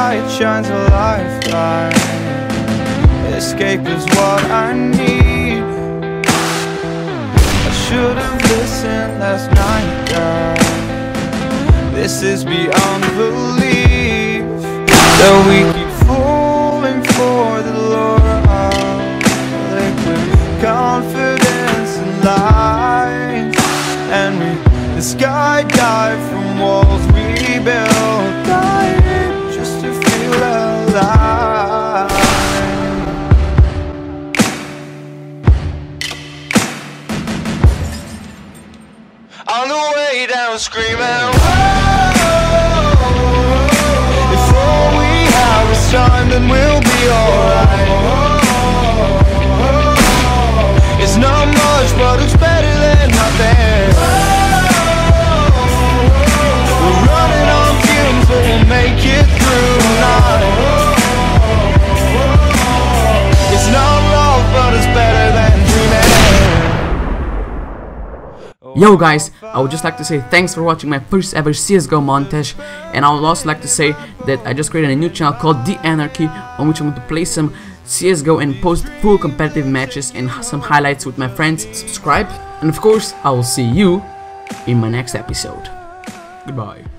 light shines a lifeline. Escape is what I need. I should have listened last night, girl. This is beyond belief, that we keep falling for the lure of liquid confidence and lies, and we skydive from walls we built, dying just to feel alive. On the way down screaming, if all we have is time, then we'll be alright. It's not much, but it's better than nothing. We're running on fumes, but we'll make it through tonight. It's not wrong, but it's better than dreaming. Yo guys, I would just like to say thanks for watching my first ever CSGO montage, and I would also like to say that I just created a new channel called The Anarchy, on which I'm going to play some CSGO and post full competitive matches and some highlights with my friends. Subscribe, and of course I will see you in my next episode. Goodbye.